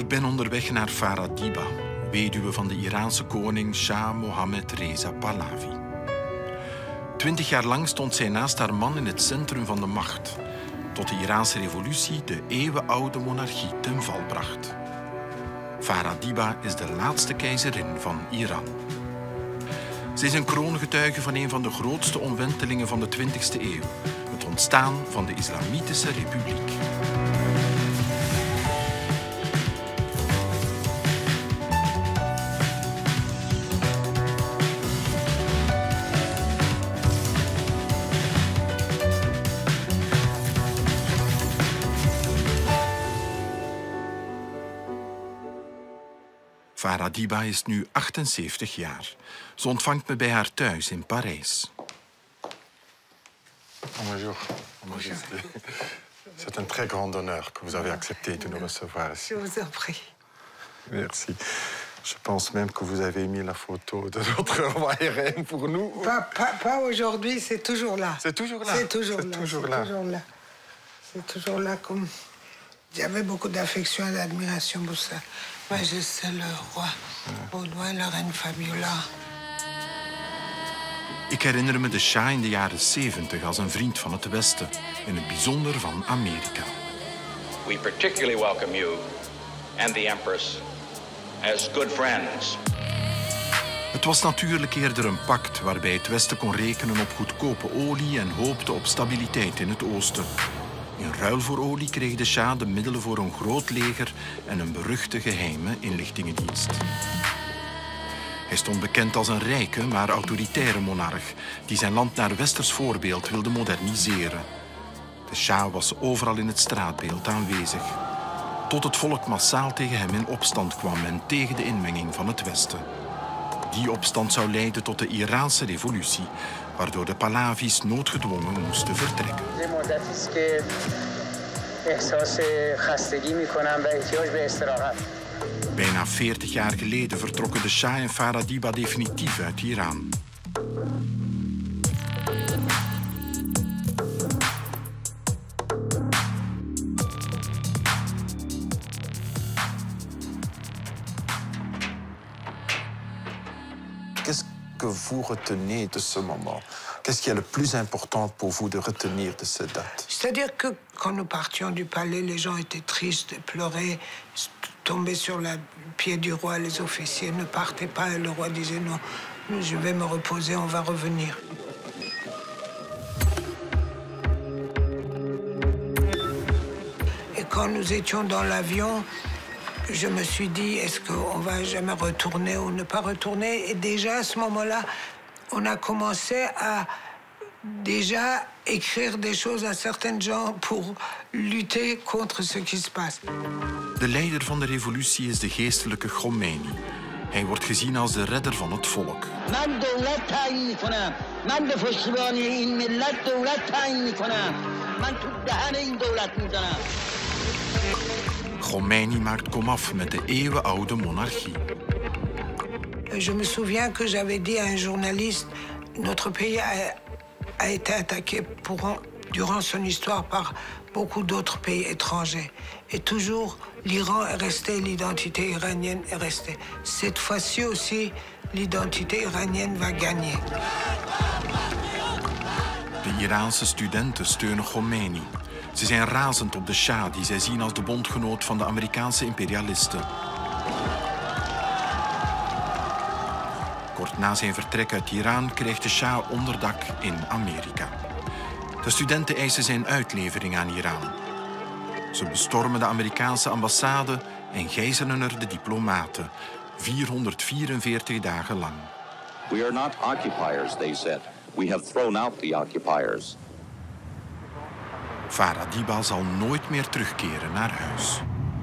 Ik ben onderweg naar Farah Diba, weduwe van de Iraanse koning Shah Mohammed Reza Pahlavi. 20 jaar lang stond zij naast haar man in het centrum van de macht, tot de Iraanse revolutie de eeuwenoude monarchie ten val bracht. Farah Diba is de laatste keizerin van Iran. Ze is een kroongetuige van een van de grootste omwentelingen van de 20e eeuw, het ontstaan van de Islamitische Republiek. Farah Diba is nu 78 jaar. Ze ontvangt me bij haar thuis in Parijs. Bonjour. Bonjour. C'est un très grand honneur que vous avez accepté de nous recevoir ici. Je vous en prie. Merci. Je pense même que vous avez mis la photo de notre roi et reine pour nous. Pas aujourd'hui, c'est toujours là. C'est toujours là. C'est toujours là. Toujours là. C'est toujours là. Comme j'avais beaucoup d'affection et d'admiration pour ça. Majesté le roi, Baudouin, la reine Fabiola. Ik herinner me de Shah in de jaren 70 als een vriend van het Westen, in het bijzonder van Amerika. We particularly welcome you and the Empress as good friends. Het was natuurlijk eerder een pact waarbij het Westen kon rekenen op goedkope olie en hoopte op stabiliteit in het Oosten. In ruil voor olie kreeg de Shah de middelen voor een groot leger en een beruchte geheime inlichtingendienst. Hij stond bekend als een rijke, maar autoritaire monarch die zijn land naar westers voorbeeld wilde moderniseren. De Shah was overal in het straatbeeld aanwezig, tot het volk massaal tegen hem in opstand kwam en tegen de inmenging van het Westen. Die opstand zou leiden tot de Iraanse revolutie, waardoor de Pahlavi's noodgedwongen moesten vertrekken. Bijna 40 jaar geleden vertrokken de Shah en Farah Diba definitief uit Iran. Qu'est-ce que vous retenez de ce moment? Qu'est-ce qui est le plus important pour vous de retenir de cette date? C'est-à-dire que quand nous partions du palais, les gens étaient tristes, pleuraient, tombaient sur le pied du roi. Les officiers ne partaient pas et le roi disait non, je vais me reposer, on va revenir. Et quand nous étions dans l'avion, je me suis dit, est-ce qu'on va jamais retourner ou ne pas retourner? Et déjà, à ce moment-là, on a commencé à déjà écrire des choses à certains gens pour lutter contre ce qui se passe. De leider van de revolutie is de geestelijke Khomeini. Hij wordt gezien als de redder van het volk. Khomeini maakt komaf met de eeuwenoude monarchie. Je me souviens que j'avais dit à un journaliste, notre pays a été attaqué durant son histoire par beaucoup d'autres pays étrangers. Et toujours, l'Iran est resté, l'identité iranienne est restée. Cette fois-ci aussi, l'identité iranienne va gagner. De Iraanse studenten steunen Khomeini. Ze zijn razend op de Shah, die zij zien als de bondgenoot van de Amerikaanse imperialisten. Kort na zijn vertrek uit Iran krijgt de Shah onderdak in Amerika. De studenten eisen zijn uitlevering aan Iran. Ze bestormen de Amerikaanse ambassade en gijzelen er de diplomaten, 444 dagen lang. We are not occupiers, they said. We have thrown out the occupiers. Farah Diba zal nooit meer terugkeren naar huis.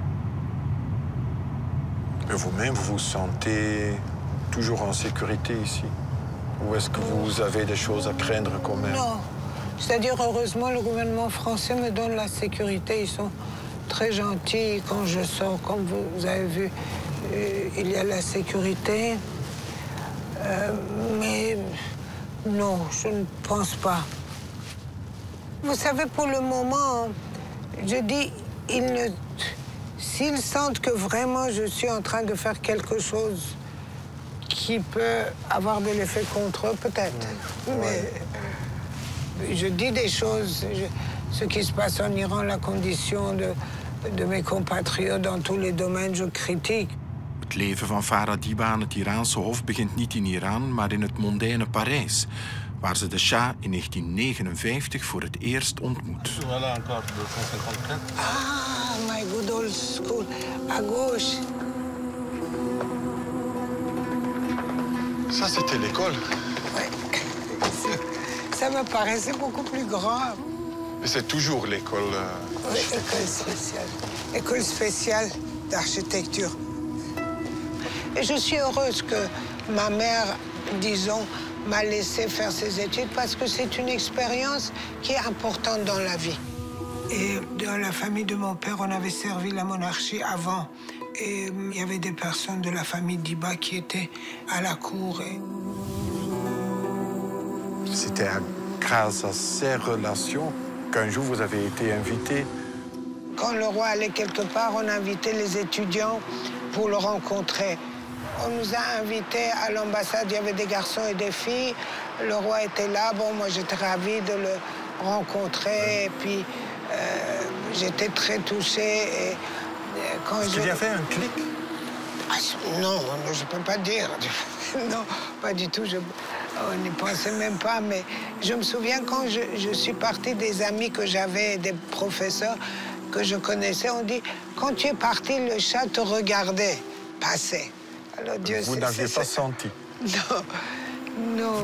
Et vous-même, vous vous sentez toujours en sécurité ici? Ou est-ce que vous avez des choses à craindre quand même? Non. C'est-à-dire, heureusement, le gouvernement français me donne la sécurité. Ils sont très gentils quand je sors. Comme vous avez vu, il y a la sécurité. Mais non, je ne pense pas. Vous savez, pour le moment, je dis, S'ils sentent que vraiment je suis en train de faire quelque chose qui peut avoir de l'effet contre eux, peut-être. Mais je dis des choses, ce qui se passe en Iran, la condition de mes compatriotes dans tous les domaines, je critique. Het leven van Farah Diba aan het Iraanse hof begint niet in Iran, maar in het mondaine Parijs, waar ze de Shah in 1959 voor het eerst ontmoet. Voilà encore 254. Ah, my good old school. À gauche. Ça, c'était l'école. Ouais. Ça me paraissait beaucoup plus grand. Mais c'est toujours l'école. Oui, école spéciale. École spéciale d'architecture. Et je suis heureuse que ma mère, disons, m'a laissé faire ces études parce que c'est une expérience qui est importante dans la vie. Et dans la famille de mon père, on avait servi la monarchie avant. Et il y avait des personnes de la famille Diba qui étaient à la cour. C'était grâce à ces relations qu'un jour vous avez été invité. Quand le roi allait quelque part, on invitait les étudiants pour le rencontrer. On nous a invités à l'ambassade, il y avait des garçons et des filles. Le roi était là, bon, moi j'étais ravie de le rencontrer. Et puis j'étais très touchée. Et quand Est-ce qu'il y avait un clic? Ah, non, je ne peux pas dire. Non, pas du tout. On n'y pensait même pas. Mais je me souviens quand je suis partie, des amis que j'avais, des professeurs que je connaissais, on dit, quand tu es parti, le chat te regardait passer. Alors, Dieu, vous n'aviez pas senti? Non, non.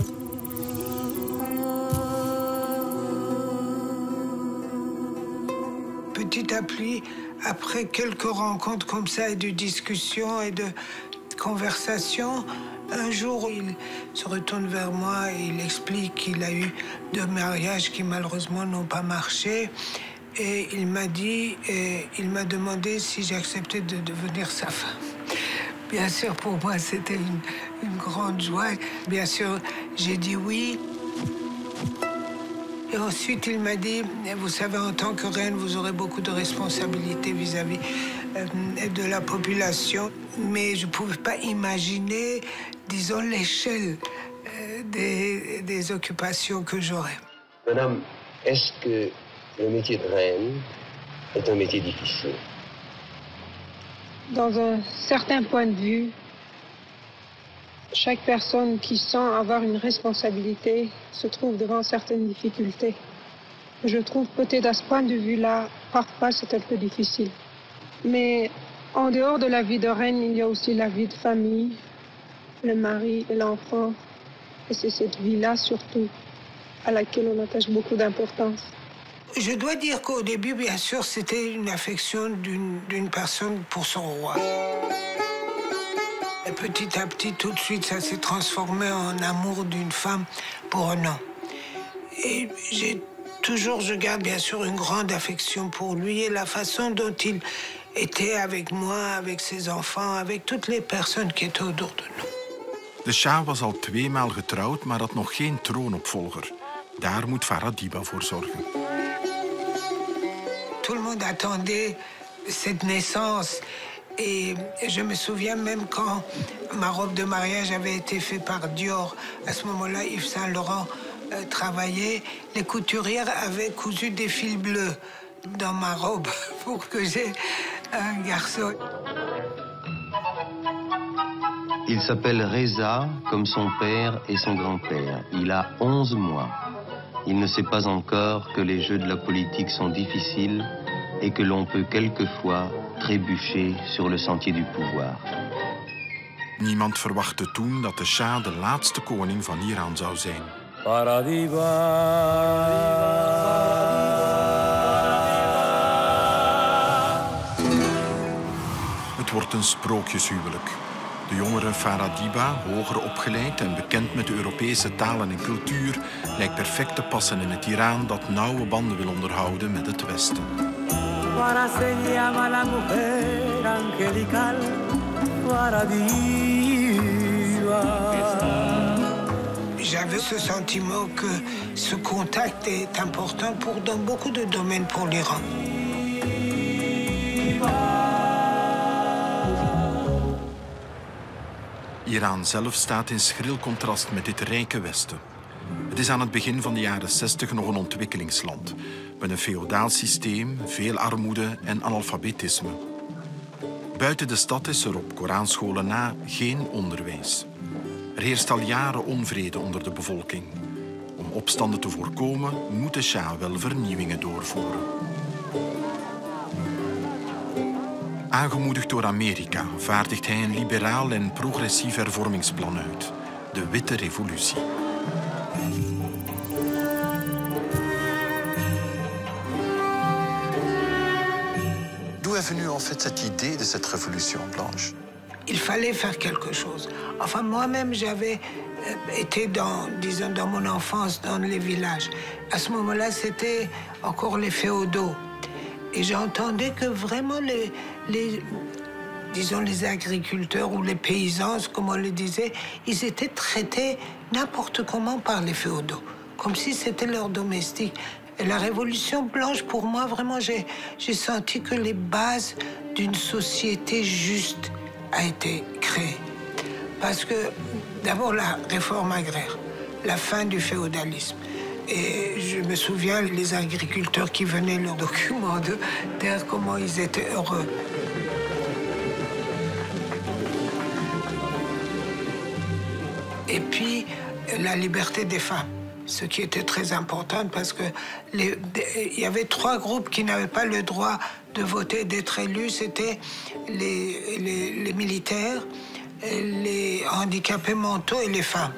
Petit à petit, après quelques rencontres comme ça et de discussions et de conversations, un jour, il se retourne vers moi et il explique qu'il a eu 2 mariages qui malheureusement n'ont pas marché. Et il m'a dit, il m'a demandé si j'acceptais de devenir sa femme. Bien sûr, pour moi, c'était une grande joie. Bien sûr, j'ai dit oui. Et ensuite, il m'a dit, vous savez, en tant que reine, vous aurez beaucoup de responsabilités vis-à-vis de la population. Mais je ne pouvais pas imaginer, disons, l'échelle des occupations que j'aurais. Madame, est-ce que le métier de reine est un métier difficile? Dans un certain point de vue, chaque personne qui sent avoir une responsabilité se trouve devant certaines difficultés. Je trouve peut-être à ce point de vue-là, parfois c'est un peu difficile. Mais en dehors de la vie de reine, il y a aussi la vie de famille, le mari et l'enfant. Et c'est cette vie-là surtout à laquelle on attache beaucoup d'importance. Je dois dire qu'au début, bien sûr, c'était une affection d'une personne pour son roi. Et petit à petit, tout de suite, ça s'est transformé en amour d'une femme pour un homme. Et je garde bien sûr une grande affection pour lui et la façon dont il était avec moi, avec ses enfants, avec toutes les personnes qui étaient autour de nous. De Shah was al 2 maal getrouwd, maar had nog geen troonopvolger. Daar moet Farah Diba voor zorgen. Tout le monde attendait cette naissance. Et je me souviens même quand ma robe de mariage avait été faite par Dior. À ce moment-là, Yves Saint Laurent travaillait. Les couturières avaient cousu des fils bleus dans ma robe pour que j'aie un garçon. Il s'appelle Reza, comme son père et son grand-père. Il a 11 mois. Il ne sait pas encore que les jeux de la politique sont difficiles et que l'on peut quelquefois trébucher sur le sentier du pouvoir. Niemand verwachtte toen dat de Shah de laatste koning van Iran zou zijn. Het wordt een sprookjeshuwelijk. De jongere Farah Diba, hoger opgeleid en bekend met de Europese talen en cultuur, lijkt perfect te passen in het Iran dat nauwe banden wil onderhouden met het Westen. J'avais ce sentiment que ce contact est important dans beaucoup de domaines pour l'Iran. Iran zelf staat in schril contrast met dit rijke Westen. Het is aan het begin van de jaren 60 nog een ontwikkelingsland, met een feodaal systeem, veel armoede en analfabetisme. Buiten de stad is er op Koranscholen na geen onderwijs. Er heerst al jaren onvrede onder de bevolking. Om opstanden te voorkomen moet de Shah wel vernieuwingen doorvoeren. Aangemoedigd door Amerika vaardigt hij een liberaal en progressief hervormingsplan uit. De Witte Revolutie. D'où est venue en fait cette idée de cette révolution blanche? Il fallait faire quelque chose. Enfin, moi-même, j'avais été dans mon enfance, dans les villages. À ce moment-là, c'était encore les féodaux. Et j'entendais que vraiment les agriculteurs ou les paysans, comme on le disait, ils étaient traités n'importe comment par les féodaux, comme si c'était leur domestique. Et la Révolution blanche, pour moi, vraiment, j'ai senti que les bases d'une société juste a été créée. Parce que, d'abord, la réforme agraire, la fin du féodalisme. Et je me souviens, les agriculteurs qui venaient leurs documents de terre, comment ils étaient heureux. Et puis, la liberté des femmes, ce qui était très important parce que il y avait 3 groupes qui n'avaient pas le droit de voter, d'être élus. C'était les militaires, les handicapés mentaux et les femmes.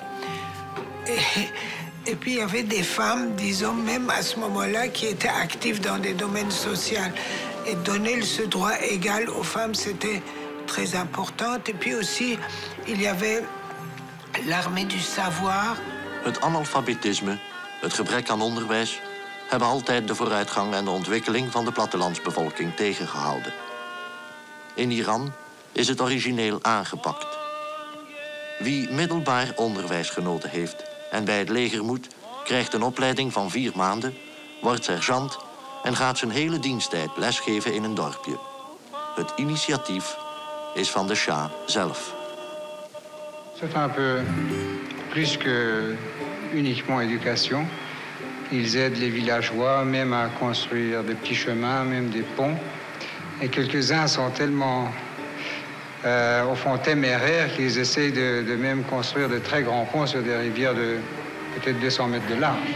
Et puis, il y avait des femmes, disons, même à ce moment-là, qui étaient actives dans des domaines sociaux. Et donner ce droit égal aux femmes, c'était très important. Et puis aussi, il y avait l'armée du savoir. Het analfabetisme, het gebrek aan onderwijs, hebben altijd de vooruitgang en de ontwikkeling van de plattelandsbevolking tegengehouden. In Iran is het origineel aangepakt. Wie middelbaar onderwijs genoten heeft en bij het leger moet, krijgt een opleiding van 4 maanden, wordt sergeant en gaat zijn hele diensttijd lesgeven in een dorpje. Het initiatief is van de Shah zelf. C'est un peu plus que uniquement éducation. Ils aident les villageois même à construire des petits chemins, même des ponts. Et quelques-uns sont tellement au fond téméraires qu'ils essayent de même construire de très grands ponts sur des rivières de peut-être 200 mètres de large.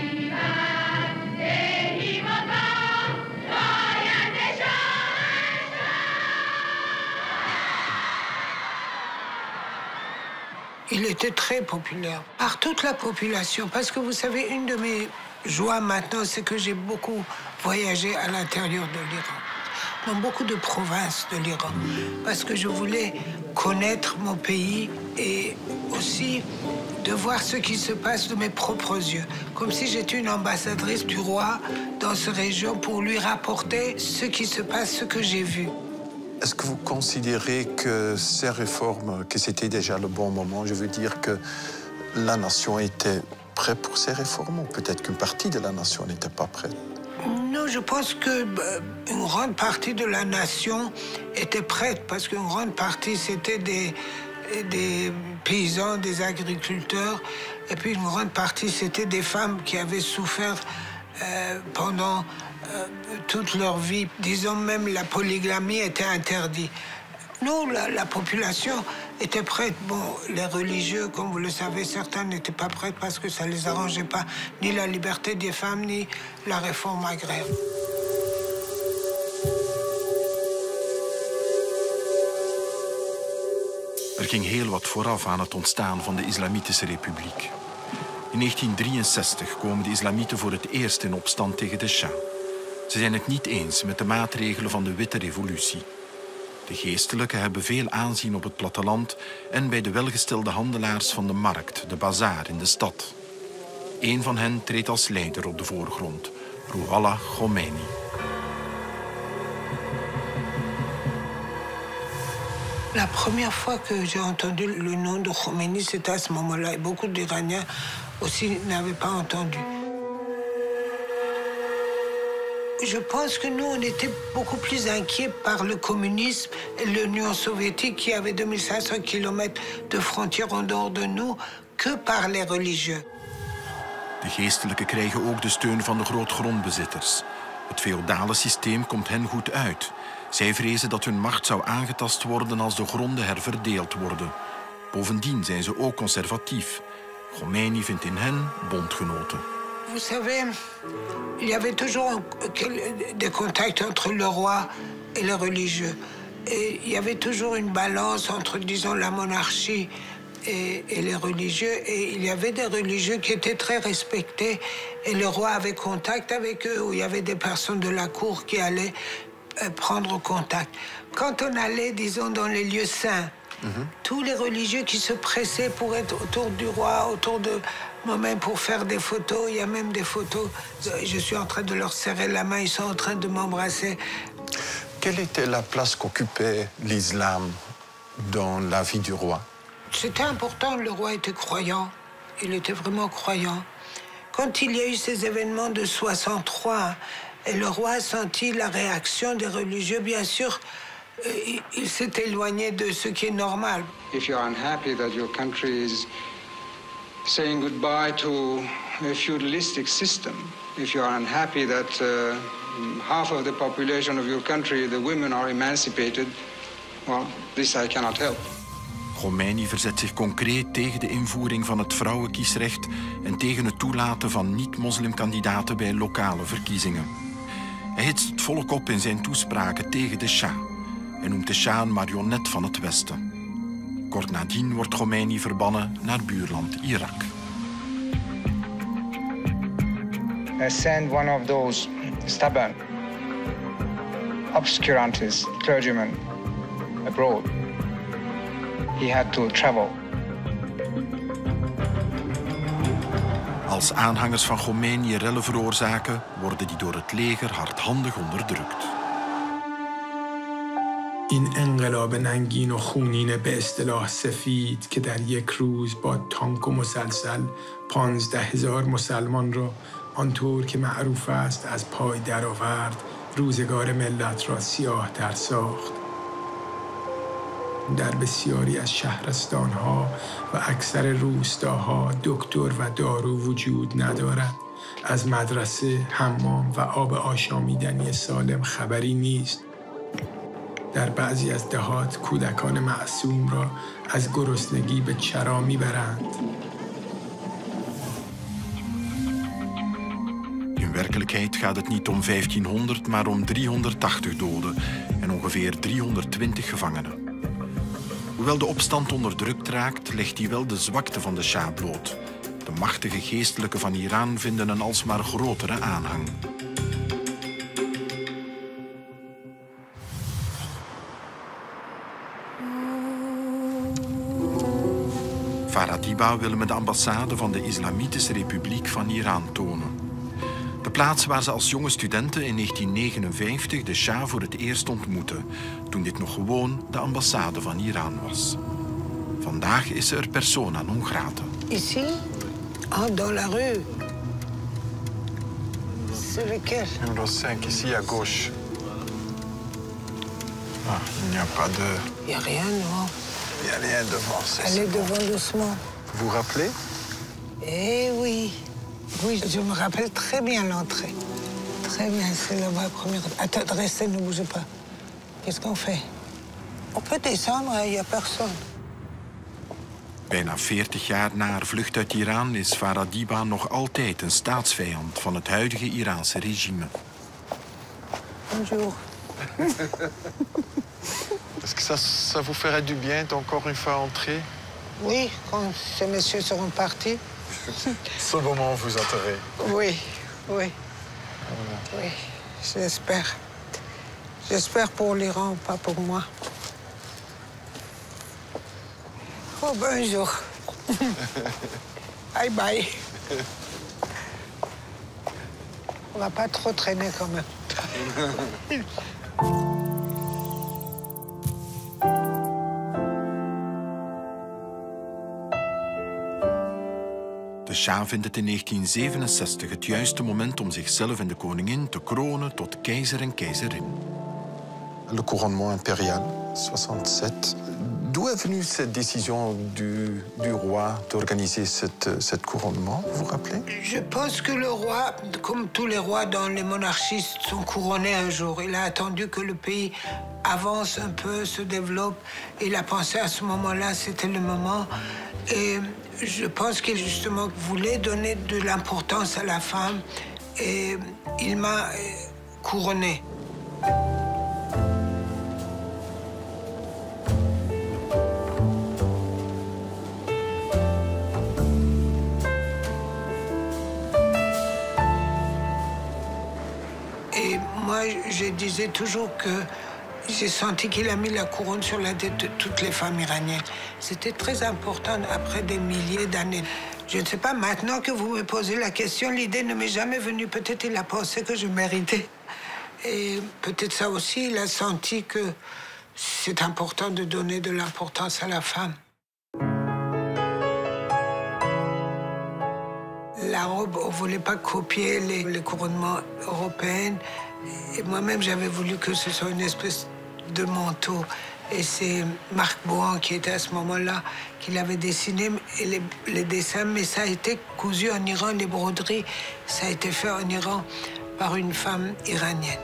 Il était très populaire par toute la population. Parce que vous savez, une de mes joies maintenant, c'est que j'ai beaucoup voyagé à l'intérieur de l'Iran, dans beaucoup de provinces de l'Iran, parce que je voulais connaître mon pays et aussi de voir ce qui se passe de mes propres yeux, comme si j'étais une ambassadrice du roi dans cette région pour lui rapporter ce qui se passe, ce que j'ai vu. Est-ce que vous considérez que ces réformes, que c'était déjà le bon moment? Je veux dire que la nation était prête pour ces réformes, ou peut-être qu'une partie de la nation n'était pas prête? Non, je pense qu'une grande partie de la nation était prête, parce qu'une grande partie, c'était des paysans, des agriculteurs, et puis une grande partie, c'était des femmes qui avaient souffert pendant toute leur vie. Disons même la polygamie était interdite. Nous, la population était prête. Bon, les religieux, comme vous le savez, certains n'étaient pas prêts parce que ça ne les arrangeait pas, ni la liberté des femmes, ni la réforme agraire. Er ging heel wat vooraf aan het ontstaan van de Islamitische Republiek. In 1963 komen de islamieten voor het eerst in opstand tegen de Shah. Ze zijn het niet eens met de maatregelen van de Witte Revolutie. De geestelijken hebben veel aanzien op het platteland en bij de welgestelde handelaars van de markt, de bazaar in de stad. Eén van hen treedt als leider op de voorgrond, Ruhollah Khomeini. La première fois que j'ai entendu le nom de Khomeini, c'était à ce moment-là. Et beaucoup d'Iraniens aussi n'avaient pas entendu. Je pense que nous, on était beaucoup plus inquiets par le communisme et l'Union soviétique qui avait 2500 kilomètres de frontières en dehors de nous que par les religieux. De geestelijken krijgen ook de steun van de grootgrondbezitters. Het feodale systeem komt hen goed uit. Zij vrezen dat hun macht zou aangetast worden als de gronden herverdeeld worden. Bovendien zijn ze ook conservatief. Khomeini vindt in hen bondgenoten. Vous savez, il y avait toujours des contacts entre le roi et les religieux. Et il y avait toujours une balance entre, disons, la monarchie et les religieux. Et il y avait des religieux qui étaient très respectés. Et le roi avait contact avec eux, où il y avait des personnes de la cour qui allaient prendre contact. Quand on allait, disons, dans les lieux saints, tous les religieux qui se pressaient pour être autour du roi, autour de moi-même pour faire des photos. Il y a même des photos. Je suis en train de leur serrer la main, ils sont en train de m'embrasser. Quelle était la place qu'occupait l'islam dans la vie du roi? C'était important, le roi était croyant. Il était vraiment croyant. Quand il y a eu ces événements de 63, et le roi a senti la réaction des religieux, bien sûr, il s'est éloigné de ce qui est normal. If you're unhappy that your country is saying goodbye to a feudalistic system, if you're unhappy that half of the population of your country, the women, are emancipated, well, this I cannot help. Khomeini verzet zich concreet tegen de invoering van het vrouwenkiesrecht en tegen het toelaten van niet-moslimkandidaten bij lokale verkiezingen. Hij hitst het volk op in zijn toespraken tegen de Shah en noemt de Shah een marionet van het Westen. Kort nadien wordt Khomeini verbannen naar buurland Irak. I sent one of those stubborn obscurantists, clergymen, abroad. He had to travel. Als aanhangers van Khomeini rellen veroorzaken, worden die door het leger hardhandig onderdrukt. این انقلاب ننگین و خونین به اصطلاح سفید که در یک روز با تانک و مسلسل 15,000 مسلمان را آنطور که معروف است از پای درآورد، روزگار ملت را سیاه‌تر ساخت. در بسیاری از شهرستان‌ها و اکثر روستاها دکتر و دارو وجود ندارد. از مدرسه، حمام و آب آشامیدنی سالم خبری نیست. در بعضی از دهات کودکان معصوم را از گرسنگی به چرا میبرند. In werkelijkheid gaat het niet om 1500, maar om 380 doden en ongeveer 320 gevangenen. Hoewel de opstand onderdrukt raakt, legt hij wel de zwakte van de Shah bloot. De machtige geestelijken van Iran vinden een alsmaar grotere aanhang. Faradiba wil me de ambassade van de Islamitische Republiek van Iran tonen. De plaats waar ze als jonge studenten in 1959 de Shah voor het eerst ontmoette, toen dit nog gewoon de ambassade van Iran was. Vandaag is ze er persona non grata. Ici? Oh, dans la rue. C'est lequel? Numéro 5, ici à gauche. Ah, il n'y a pas de... Il n'y a rien, non. Il n'y a rien devant. Allez devant doucement. Vous vous rappelez? Eh oui. Oui, je me rappelle très bien l'entrée. Très bien, c'est là-bas, première... Attends, restez, ne bougez pas. Qu'est-ce qu'on fait? On peut descendre, il n'y a personne. Bijna 40 jaar na haar vlucht uit Iran is Faradiba nog altijd een staatsvijand van het huidige Iraanse regime. Bonjour. Est-ce que ça vous ferait du bien d'encore une fois entrer? Oui, quand ces messieurs seront partis. Ce moment, vous entrerez. Oui, oui. Oui, j'espère. J'espère pour l'Iran, pas pour moi. Oh, bonjour. Bye bye. On va pas trop traîner quand même. De Shah vindt het in 1967 het juiste moment om zichzelf en de koningin te kronen tot keizer en keizerin. Le couronnement impérial, 67. D'où est venue cette décision du roi d'organiser cette couronnement, vous vous rappelez? Je pense que le roi, comme tous les rois dans les monarchies, sont couronnés un jour. Il a attendu que le pays avance un peu, se développe. Il a pensé à ce moment-là, c'était le moment. Et je pense qu'il justement voulait donner de l'importance à la femme. Et il m'a couronné. Moi, je disais toujours que j'ai senti qu'il a mis la couronne sur la tête de toutes les femmes iraniennes. C'était très important après des milliers d'années. Je ne sais pas, maintenant que vous me posez la question, l'idée ne m'est jamais venue. Peut-être il a pensé que je méritais. Et peut-être ça aussi, il a senti que c'est important de donner de l'importance à la femme. La robe, on ne voulait pas copier les couronnements européens. Et moi-même, j'avais voulu que ce soit une espèce de manteau. Et c'est Marc Bohan qui était à ce moment-là, qui l'avait dessiné, et les dessins, mais ça a été cousu en Iran, les broderies, ça a été fait en Iran par une femme iranienne.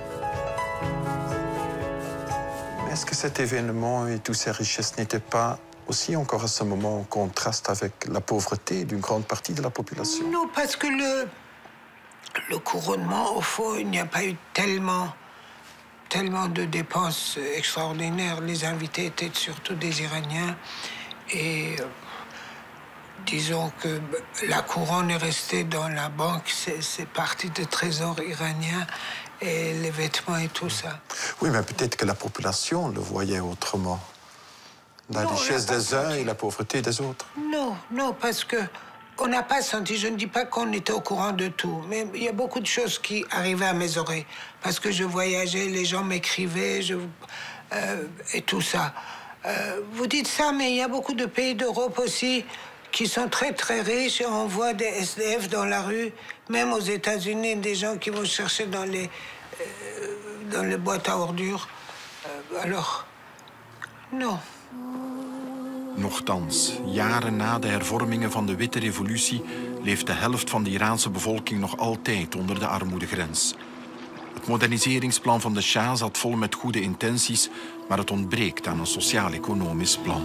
Est-ce que cet événement et toutes ces richesses n'étaient pas aussi encore à ce moment en contraste avec la pauvreté d'une grande partie de la population? Non, parce que le couronnement, au fond, il n'y a pas eu tellement de dépenses extraordinaires. Les invités étaient surtout des Iraniens. Et disons que la couronne est restée dans la banque, c'est parti du trésor iranien, et les vêtements et tout ça. Oui, mais peut-être que la population le voyait autrement. La richesse des uns et la pauvreté des autres. Non, non, parce que on n'a pas senti, je ne dis pas qu'on était au courant de tout, mais il y a beaucoup de choses qui arrivaient à mes oreilles. Parce que je voyageais, les gens m'écrivaient, et tout ça. Vous dites ça, mais il y a beaucoup de pays d'Europe aussi qui sont très, très riches. On voit des SDF dans la rue, même aux États-Unis, des gens qui vont chercher dans les boîtes à ordures. Alors, non. Nochtans, jaren na de hervormingen van de Witte Revolutie leeft de helft van de Iraanse bevolking nog altijd onder de armoedegrens. Het moderniseringsplan van de Shah zat vol met goede intenties, maar het ontbreekt aan een sociaal-economisch plan.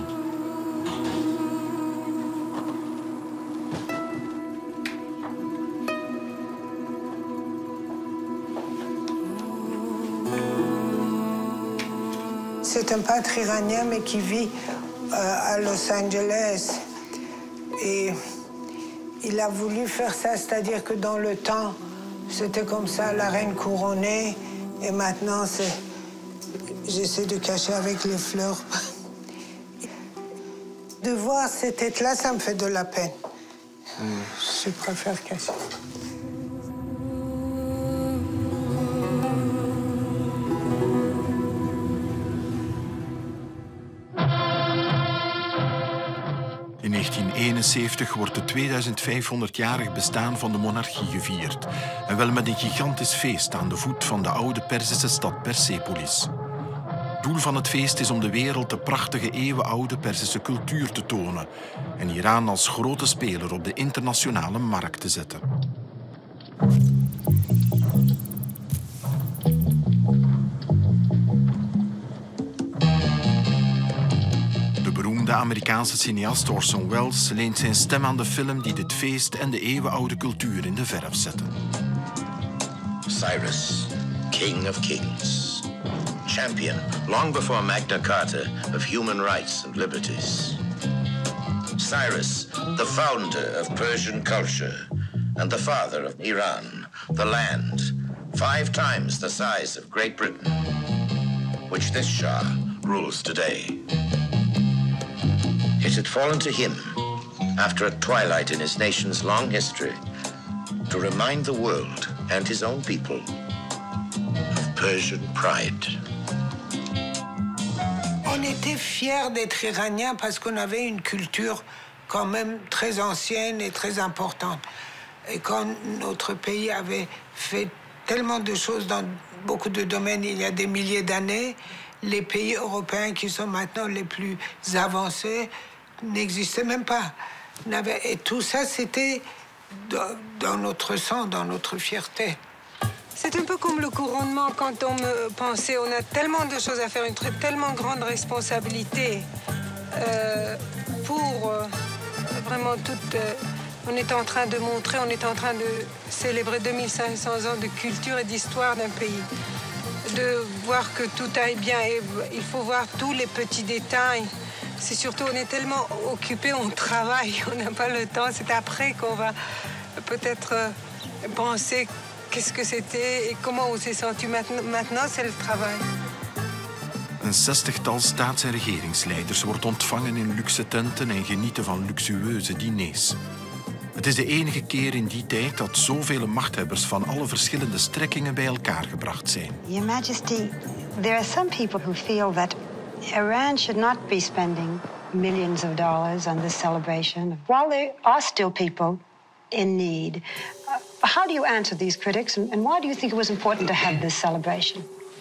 C'est un peintre iranien, mais qui vit à Los Angeles. Et il a voulu faire ça, c'est-à-dire que dans le temps, c'était comme ça, la reine couronnée. Et maintenant, j'essaie de cacher avec les fleurs. De voir cette tête-là, ça me fait de la peine. Je préfère cacher. In 1971 wordt het 2500-jarig bestaan van de monarchie gevierd. En wel met een gigantisch feest aan de voet van de oude Perzische stad Persepolis. Doel van het feest is om de wereld de prachtige eeuwenoude Perzische cultuur te tonen en Iran als grote speler op de internationale markt te zetten. De Amerikaanse cineast Orson Welles leent zijn stem aan de film die dit feest en de eeuwenoude cultuur in de verf zetten. Cyrus, King of Kings. Champion, long before Magna Carta, of human rights and liberties. Cyrus, the founder of Persian culture and the father of Iran, the land, 5 times the size of Great Britain, which this Shah rules today. It had fallen to him, after a twilight in his nation's long history, to remind the world and his own people of Persian pride. On était fiers d'être Iraniens parce qu'on avait une culture quand même très ancienne et très importante. Et quand notre pays avait fait tellement de choses dans beaucoup de domaines il y a des milliers d'années, les pays européens qui sont maintenant les plus avancés n'existaient même pas. Et tout ça, c'était dans notre sang, dans notre fierté. C'est un peu comme le couronnement quand on me pensait, on a tellement de choses à faire, une tellement grande responsabilité pour vraiment toute... on est en train de montrer, on est en train de célébrer 2500 ans de culture et d'histoire d'un pays. De voir que tout aille bien et il faut voir tous les petits détails. C'est surtout, on est tellement occupés, on travaille, on n'a pas le temps. C'est après qu'on va peut-être penser qu'est-ce que c'était et comment on s'est senti. Maintenant, c'est le travail. Een 60-tal staats- en regeringsleiders wordt ontvangen in luxe tenten en genieten van luxueuze diners. Het is de enige keer in die tijd dat zoveel machthebbers van alle verschillende strekkingen bij elkaar gebracht zijn. Your Majesty, there are some people who feel that Iran should not be spending millions of dollars on this celebration, while there are still people in need. How do you answer these critics, and why do you think it was important to have this celebration?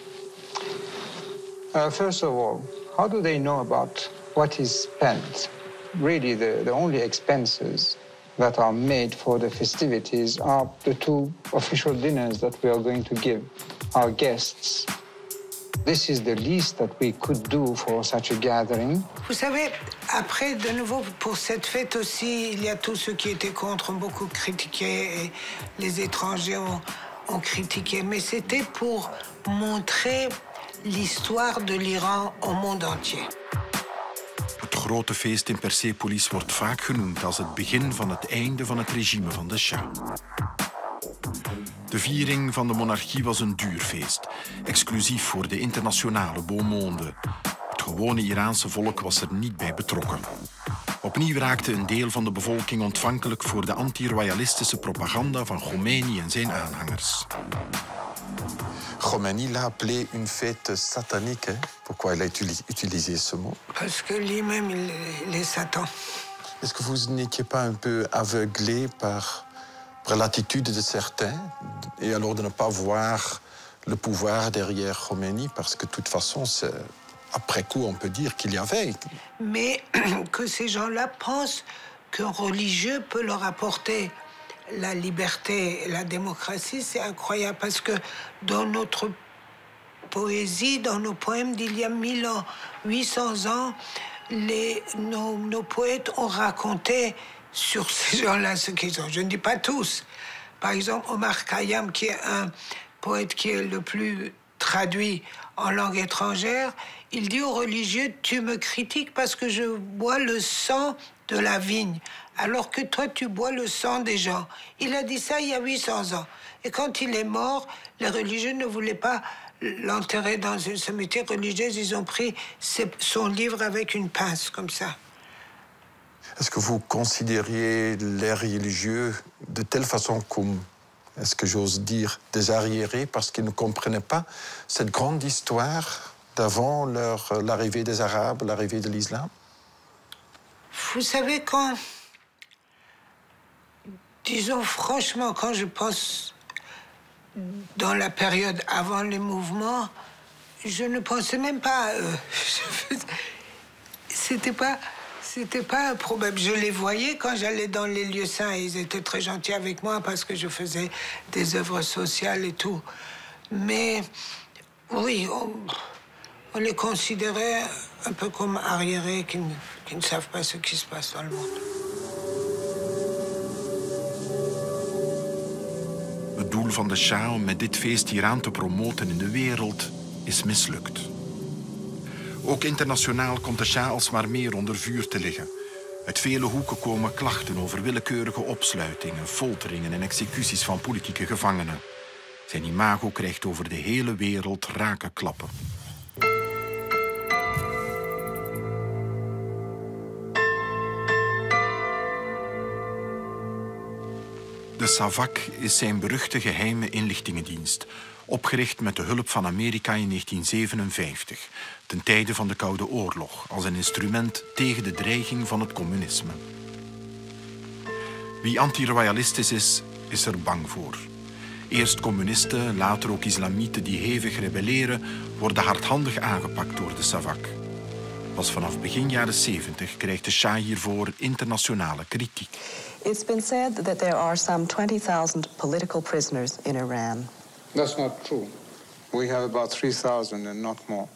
First of all, how do they know about what is spent? Really, the only expenses that are made for the festivities are the 2 official dinners that we are going to give our guests. This is the least that we could do for such a gathering. Vous savez, après, de nouveau, pour cette fête aussi, il y a tous ceux qui étaient contre, ont beaucoup critiqué, et les étrangers ont critiqué. Mais c'était pour montrer l'histoire de l'Iran au monde entier. Het grote feest in Persepolis wordt vaak genoemd als het begin van het einde van het regime van de Shah. De viering van de monarchie was een duur feest, exclusief voor de internationale beau monde. Het gewone Iraanse volk was er niet bij betrokken. Opnieuw raakte een deel van de bevolking ontvankelijk voor de anti-royalistische propaganda van Khomeini en zijn aanhangers. Khomeini l'a appelé une fête satanique. Hein? Pourquoi il a utilisé ce mot? Parce que lui-même, il est Satan. Est-ce que vous n'étiez pas un peu aveuglé par l'attitude de certains et alors de ne pas voir le pouvoir derrière Khomeini? Parce que de toute façon, après coup, on peut dire qu'il y avait. Mais que ces gens-là pensent qu'un religieux peut leur apporter la liberté et la démocratie, c'est incroyable parce que dans notre poésie, dans nos poèmes d'il y a 1000 ans, 800 ans, nos poètes ont raconté sur ces gens-là ce qu'ils ont. Je ne dis pas tous. Par exemple, Omar Khayyam, qui est un poète qui est le plus traduit en langue étrangère, il dit aux religieux, tu me critiques parce que je bois le sang de la vigne, alors que toi, tu bois le sang des gens. Il a dit ça il y a 800 ans. Et quand il est mort, les religieux ne voulaient pas l'enterrer dans une cimetière religieuse. Ils ont pris son livre avec une pince, comme ça. Est-ce que vous considériez les religieux de telle façon comme, est-ce que j'ose dire, des arriérés parce qu'ils ne comprenaient pas cette grande histoire d'avant l'arrivée des Arabes, l'arrivée de l'islam? Vous savez, disons franchement, quand je pense dans la période avant les mouvements, je ne pensais même pas à eux. C'était pas un problème. Je les voyais quand j'allais dans les lieux saints. Ils étaient très gentils avec moi parce que je faisais des œuvres sociales et tout. Mais oui, on les considérait un peu comme arriérés qui ne savent pas ce qui se passe dans le monde. Het doel van de Shah om met dit feest Iran te promoten in de wereld is mislukt. Ook internationaal komt de Shah alsmaar meer onder vuur te liggen. Uit vele hoeken komen klachten over willekeurige opsluitingen, folteringen en executies van politieke gevangenen. Zijn imago krijgt over de hele wereld rake klappen. De SAVAK is zijn beruchte geheime inlichtingendienst, opgericht met de hulp van Amerika in 1957, ten tijde van de Koude Oorlog, als een instrument tegen de dreiging van het communisme. Wie anti-royalistisch is, is er bang voor. Eerst communisten, later ook islamieten die hevig rebelleren, worden hardhandig aangepakt door de SAVAK. Pas vanaf begin jaren 70 krijgt de Shah hiervoor internationale kritiek. It's been said that there are some 20,000 political prisoners in Iran. That's not true. We have about 3,000 and not more.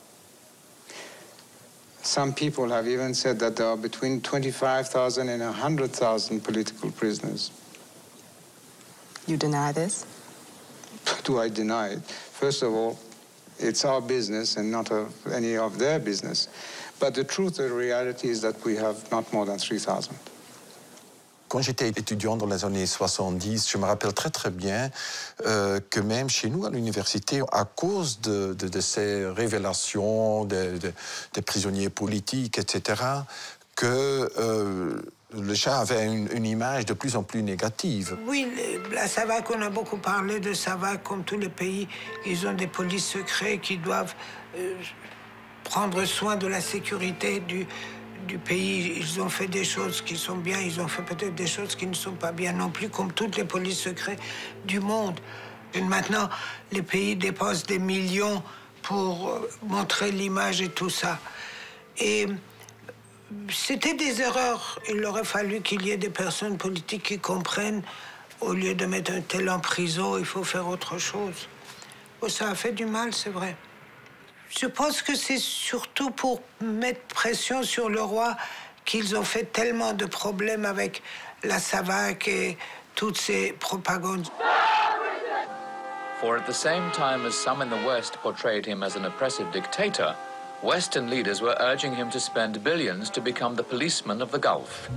Some people have even said that there are between 25,000 and 100,000 political prisoners. You deny this? Do I deny it? First of all, it's our business and not any of their business. But the truth, the reality is that we have not more than 3,000. Quand j'étais étudiant dans les années 70, je me rappelle très très bien que même chez nous à l'université, à cause de ces révélations des prisonniers politiques, etc., que le Shah avait une image de plus en plus négative. Oui, la SAVAK, on a beaucoup parlé de SAVAK, comme tous les pays, ils ont des polices secrets qui doivent prendre soin de la sécurité du pays. Ils ont fait des choses qui sont bien, ils ont fait peut-être des choses qui ne sont pas bien non plus, comme toutes les polices secrètes du monde. Et maintenant, les pays dépensent des millions pour montrer l'image et tout ça. Et c'était des erreurs. Il aurait fallu qu'il y ait des personnes politiques qui comprennent, au lieu de mettre un tel en prison, il faut faire autre chose. Oh, ça a fait du mal, c'est vrai. Je pense que c'est surtout pour mettre pression sur le roi qu'ils ont fait tellement de problèmes avec la SAVAK et toutes ces propagandes. For at the same time as some in the West portrayed him as an oppressive dictator, Western leaders were urging him to spend billions to become the policeman of the Gulf.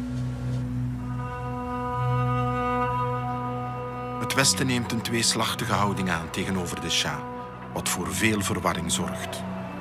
Het Westen neemt een tweeslachtige houding aan tegenover de Shah, wat voor veel verwarring zorgt.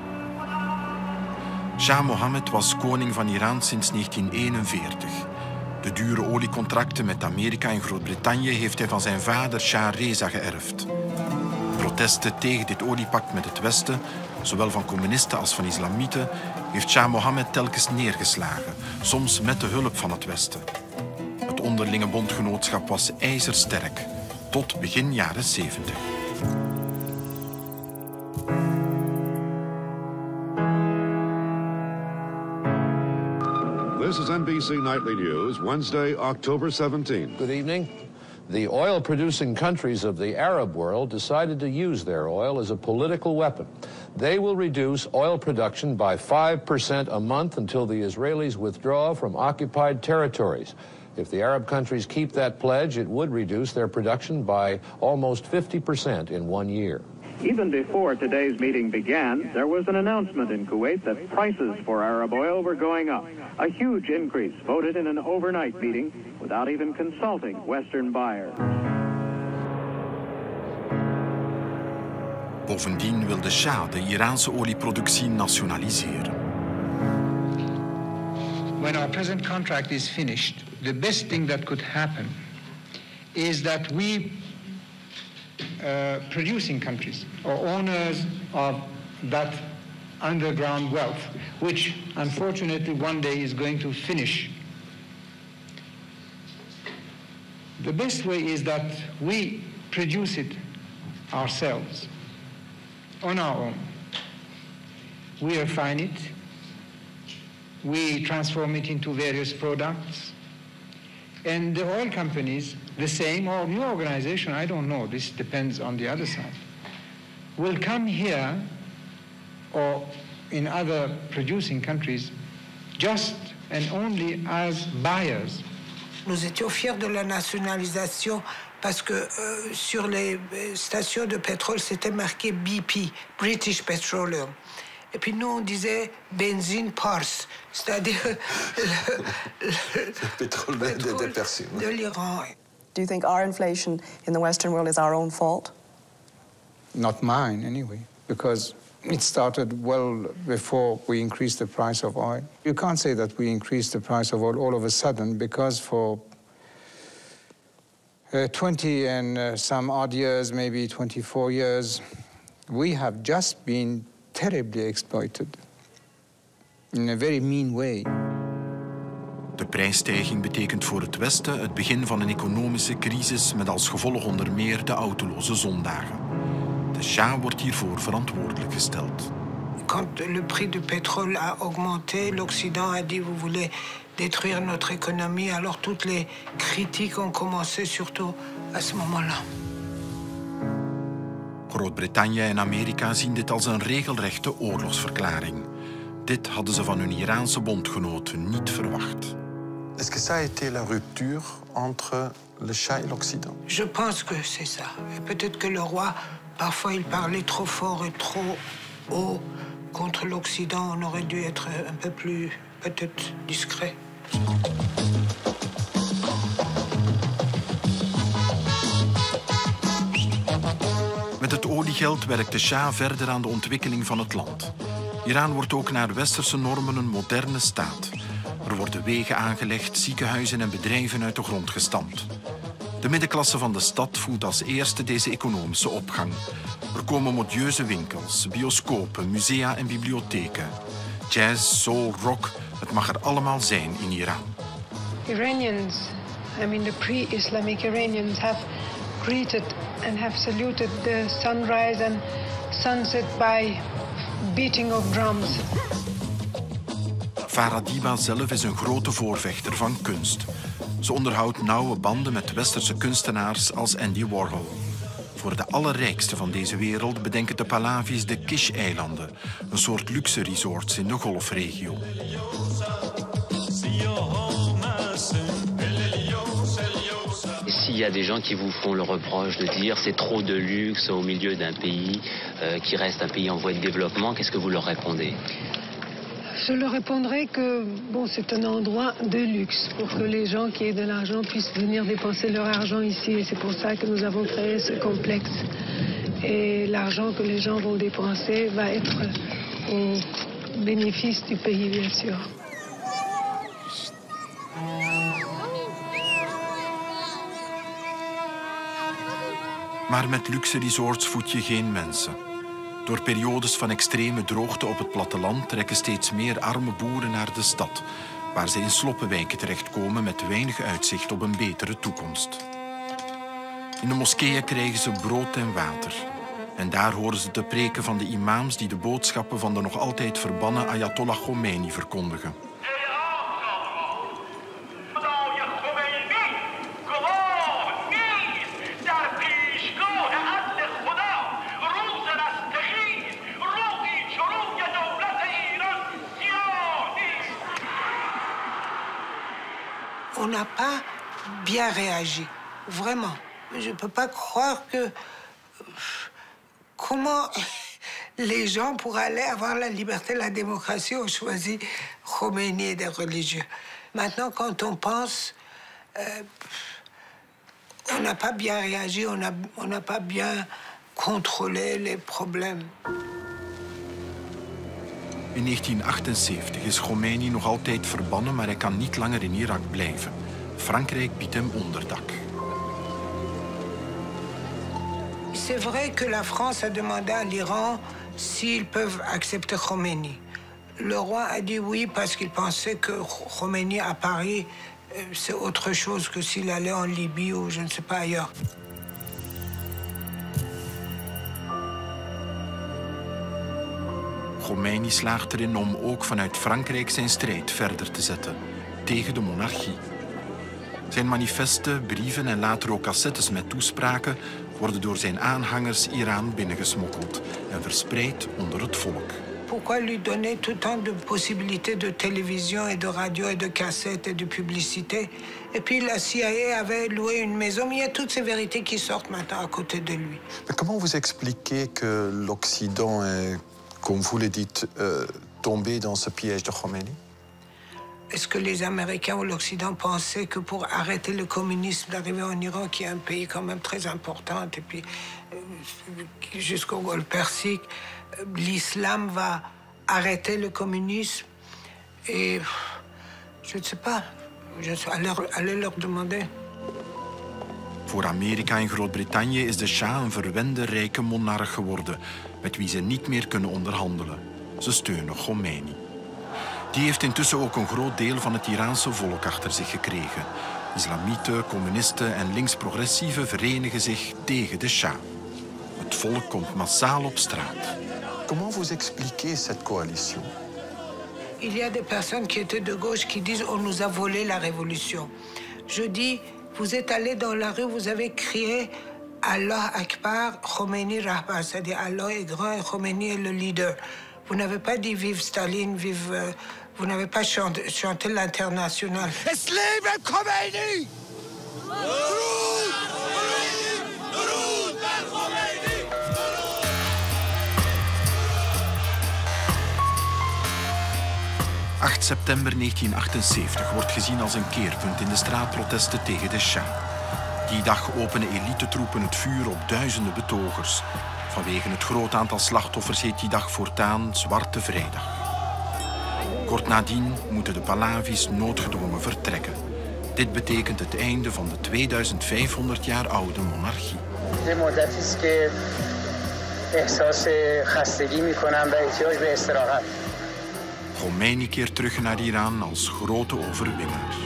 Shah Mohammed was koning van Iran sinds 1941. De dure oliecontracten met Amerika en Groot-Brittannië heeft hij van zijn vader Shah Reza geërfd. Protesten tegen dit oliepact met het Westen, zowel van communisten als van islamieten, heeft Shah Mohammed telkens neergeslagen, soms met de hulp van het Westen. Het onderlinge bondgenootschap was ijzersterk, tot begin jaren 70. This is NBC Nightly News, Wednesday, October 17th. Good evening. The oil-producing countries of the Arab world decided to use their oil as a political weapon. They will reduce oil production by 5% a month until the Israelis withdraw from occupied territories. If the Arab countries keep that pledge, it would reduce their production by almost 50% in 1 year. Even before today's meeting began, there was an announcement in Kuwait that prices for Arab oil were going up. A huge increase voted in an overnight meeting without even consulting Western buyers. Bovendien wil de Shah de Iraanse olieproductie nationaliseren. When our present contract is finished, the best thing that could happen is that we producing countries or owners of that underground wealth, which unfortunately one day is going to finish. The best way is that we produce it ourselves, on our own. We refine it, we transform it into various products, and the oil companies, the same, or new organization, I don't know, this depends on the other side, will come here or in other producing countries just and only as buyers. Nous étions fiers de la nationalisation parce que sur les stations de pétrole, c'était marqué BP, British Petroleum. Et puis nous, on disait benzine Pars, c'est-à-dire le pétrole de l'Iran. Do you think our inflation in the Western world is our own fault? Not mine, anyway, because it started well before we increased the price of oil. You can't say that we increased the price of oil all of a sudden, because for 20 and some odd years, maybe 24 years, we have just been terribly exploited in a very mean way. De prijsstijging betekent voor het Westen het begin van een economische crisis met als gevolg onder meer de autoloze zondagen. De Shah wordt hiervoor verantwoordelijk gesteld. Quand le prix du pétrole a augmenté, l'Occident a dit vous voulez détruire notre économie. Alors toutes les critiques ont commencé surtout à ce moment-là. Groot-Brittannië en Amerika zien dit als een regelrechte oorlogsverklaring. Dit hadden ze van hun Iraanse bondgenoten niet verwacht. Est-ce que ça a été la rupture entre le Shah et l'Occident? Je pense que c'est ça. Peut-être que le roi, parfois, il parlait trop fort et trop haut contre l'Occident. On aurait dû être un peu plus, peut-être, discret. Met het oliegeld werkt de Shah verder aan de ontwikkeling van het land. Iran wordt ook naar westerse normen een moderne staat. Er worden wegen aangelegd, ziekenhuizen en bedrijven uit de grond gestampt. De middenklasse van de stad voelt als eerste deze economische opgang. Er komen modieuze winkels, bioscopen, musea en bibliotheken. Jazz, soul, rock, het mag er allemaal zijn in Iran. Iranians, the pre-Islamic Iranians have greeted and have saluted the sunrise and sunset by beating of drums. Farah zelf is een grote voorvechter van kunst. Ze onderhoudt nauwe banden met westerse kunstenaars als Andy Warhol. Voor de allerrijkste van deze wereld bedenken de Pahlavis de Kish-eilanden, een soort luxe resorts in de golfregio. S'il y a des gens qui vous font le reproche de dire c'est trop de luxe au milieu d'un pays qui reste un pays en voie de développement, qu'est-ce que vous leur répondez? Je leur répondrai que c'est un endroit de luxe pour que les gens qui aient de l'argent puissent venir dépenser leur argent ici. Et c'est pour ça que nous avons créé ce complexe. Et l'argent que les gens vont dépenser va être au bénéfice du pays, bien sûr. Maar met luxe resorts voed je geen mensen. Door periodes van extreme droogte op het platteland trekken steeds meer arme boeren naar de stad, waar ze in sloppenwijken terechtkomen met weinig uitzicht op een betere toekomst. In de moskeeën krijgen ze brood en water. En daar horen ze de preken van de imams die de boodschappen van de nog altijd verbannen Ayatollah Khomeini verkondigen. On n'a pas bien réagi, vraiment. Je ne peux pas croire que... Comment les gens, pour aller avoir la liberté, la démocratie, ont choisi Khomeini et des religieux. Maintenant, quand on pense, on n'a pas bien réagi, on n'a pas bien contrôlé les problèmes. In 1978 is Khomeini nog altijd verbannen, maar hij kan niet langer in Irak blijven. Frankrijk biedt hem onderdak. C'est vrai que la France a demandé à l'Iran s'ils peuvent accepter Khomeini. Le roi a dit oui parce qu'il pensait que Khomeini à Paris, c'est autre chose que s'il allait en Libye ou je ne sais pas ailleurs. Khomeini slaagt erin om ook vanuit Frankrijk zijn strijd verder te zetten tegen de monarchie. Zijn manifesten, brieven en later ook cassettes met toespraken worden door zijn aanhangers Iran binnengesmokkeld en verspreid onder het volk. Pourquoi lui donner tout tant de possibilités de télévision et de radio et de cassettes et de publicité? Et puis la CIA avait loué une maison, mais il y a toutes ces vérités qui sortent maintenant à côté de lui. Mais comment vous expliquez que l'Occident est, comme vous le dites, tombé dans ce piège de Khomeini? Est-ce que les Américains ou l'Occident pensaient que pour arrêter le communisme, d'arriver en Iran, qui est un pays quand même très important, et puis jusqu'au Golfe Persique, l'islam va arrêter le communisme? Et je ne sais pas, allez leur demander. Voor Amerika en Groot-Brittannië is de Shah een verwende rijke monarch geworden, met wie ze niet meer kunnen onderhandelen. Ze steunen Khomeini. Die heeft intussen ook een groot deel van het Iraanse volk achter zich gekregen. Islamieten, communisten en links-progressieven verenigen zich tegen de Shah. Het volk komt massaal op straat. Comment vous expliquez cette coalition? Il y a des personnes qui étaient de gauche qui disent on nous a volé la révolution. Je dis, vous êtes allés dans la rue, vous avez crié Allah Akbar, Khomeini Rahbar, c'est-à-dire Allah est grand et Khomeini est le leader. Vous n'avez pas dit vive Staline, vive... vous n'avez pas chanté l'international. Islam Khomeini! 8 september 1978 wordt gezien als een keerpunt in de straatprotesten tegen de Shah. Die dag openen elitetroepen het vuur op duizenden betogers. Vanwege het groot aantal slachtoffers heet die dag voortaan Zwarte Vrijdag. Kort nadien moeten de Pahlavis noodgedwongen vertrekken. Dit betekent het einde van de 2500 jaar oude monarchie. Khomeini keert terug naar Iran als grote overwinnaar.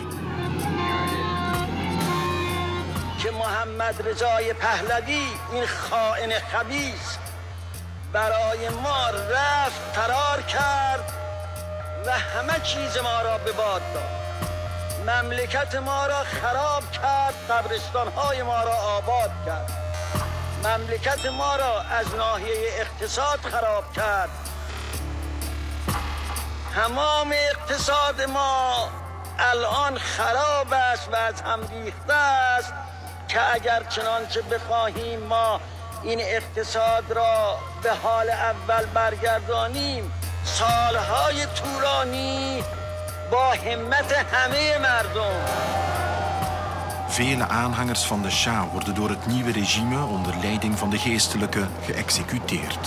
که محمد رضای پهلوی این خائن خبیث برای ما رفت فرار کرد و همه چیز ما را به باد داد. مملکت ما را خراب کرد، قبرستان‌های ما را آباد کرد. مملکت ما را از ناحیه اقتصاد خراب کرد. تمام اقتصاد ما الان خراب است و از هم ریخته است که اگر چنانچه بخواهیم ما این اقتصاد را به حال اول برگردانیم سالهای طولانی با همت همه مردم. Vele aanhangers van de Shah worden door het nieuwe regime onder leiding van de geestelijke geëxecuteerd.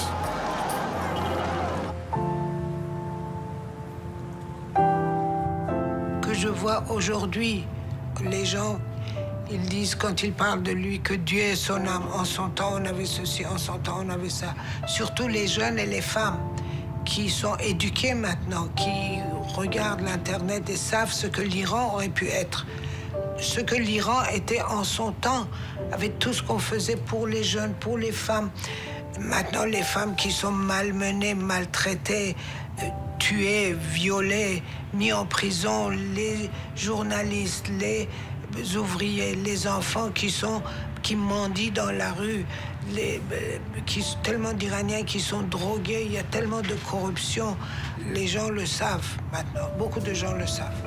Que je vois aujourd'hui, les gens, ils disent quand ils parlent de lui que Dieu est son âme. En son temps, on avait ceci, en son temps, on avait ça. Surtout les jeunes et les femmes qui sont éduqués maintenant, qui regardent l'Internet et savent ce que l'Iran aurait pu être. Ce que l'Iran était en son temps, avec tout ce qu'on faisait pour les jeunes, pour les femmes. Maintenant, les femmes qui sont malmenées, maltraitées, tuées, violées, mis en prison, les journalistes, les ouvriers, les enfants qui mendient dans la rue, tellement d'Iraniens qui sont drogués, il y a tellement de corruption. Les gens le savent maintenant, beaucoup de gens le savent.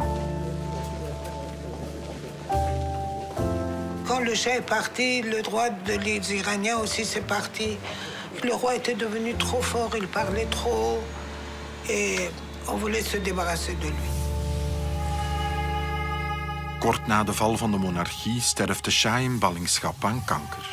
Quand le Shah est parti, le droit des Iraniens aussi s'est parti. Le roi était devenu trop fort, il parlait trop haut et on voulait se débarrasser de lui. Kort na de val van de monarchie sterft de Shah in ballingschap aan kanker.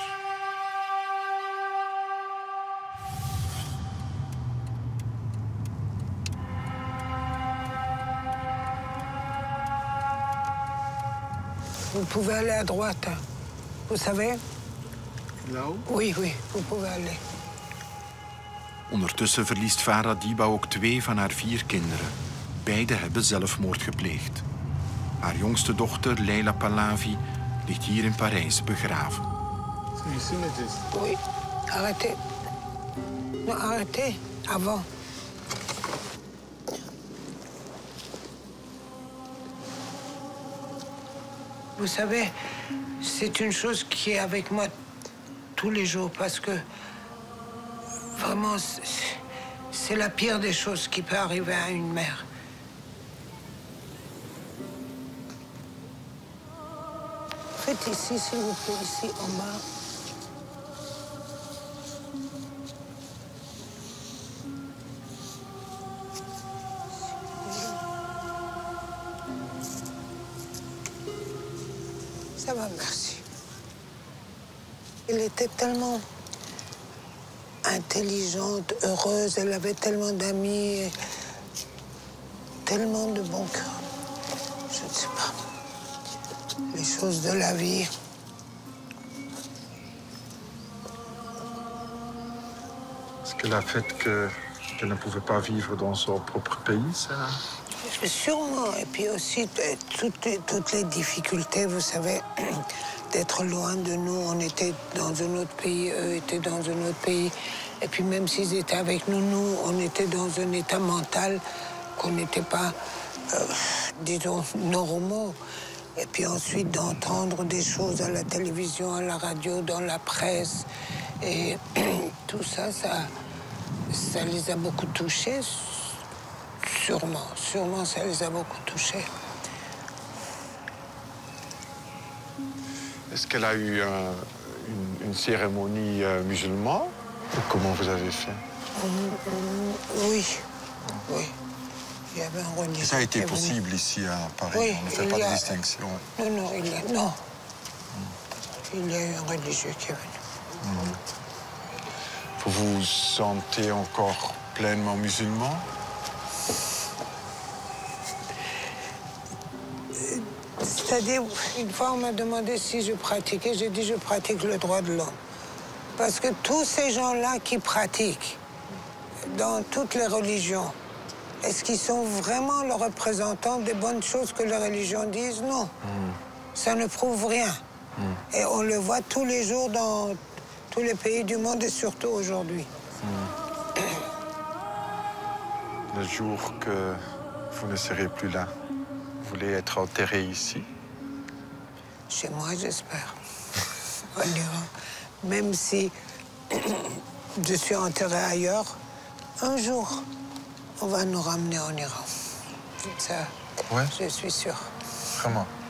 Vous pouvez aller à droite, vous savez? Là-haut? Oui, oui, vous pouvez aller. Ondertussen verliest Farah Diba ook 2 van haar 4 kinderen. Beide hebben zelfmoord gepleegd. Haar jongste dochter, Leila Pahlavi, ligt hier in Parijs begraven. Oui, arrêtez. Non, arrêtez, avant. Vous savez, c'est une chose qui est avec moi tous les jours parce que vraiment, c'est la pire des choses qui peut arriver à une mère. Faites ici, s'il vous plaît, ici en bas. Ça va, merci. Elle était tellement intelligente, heureuse, elle avait tellement d'amis, tellement de bon cœur. Je ne sais pas. Les choses de la vie. Est-ce que le fait qu'elle ne pouvait pas vivre dans son propre pays, ça Sûrement. Et puis aussi, toutes les difficultés, vous savez, d'être loin de nous. On était dans un autre pays, eux étaient dans un autre pays. Et puis même s'ils étaient avec nous, nous, on était dans un état mental qu'on n'était pas, disons, normaux. Et puis ensuite d'entendre des choses à la télévision, à la radio, dans la presse. Et tout ça, ça les a beaucoup touchés. Sûrement, ça les a beaucoup touchés. Est-ce qu'elle a eu une cérémonie musulmane? Comment vous avez fait? Oui. Il y avait un religieux. Ça a été possible ici à Paris? Oui, on ne fait pas de distinction. Non. Il y a eu un religieux qui est venu. Vous vous sentez encore pleinement musulman? C'est-à-dire, une fois on m'a demandé si je pratiquais, j'ai dit je pratique le droit de l'homme. Parce que tous ces gens-là qui pratiquent dans toutes les religions, est-ce qu'ils sont vraiment le représentant des bonnes choses que les religions disent? Non. Ça ne prouve rien. Et on le voit tous les jours dans tous les pays du monde et surtout aujourd'hui. Le jour que vous ne serez plus là, vous voulez être enterré ici? Chez moi, j'espère. En Iran. Même si je suis enterré ailleurs, un jour, on va nous ramener en Iran. Ça, ouais. Je suis sûre. Vraiment?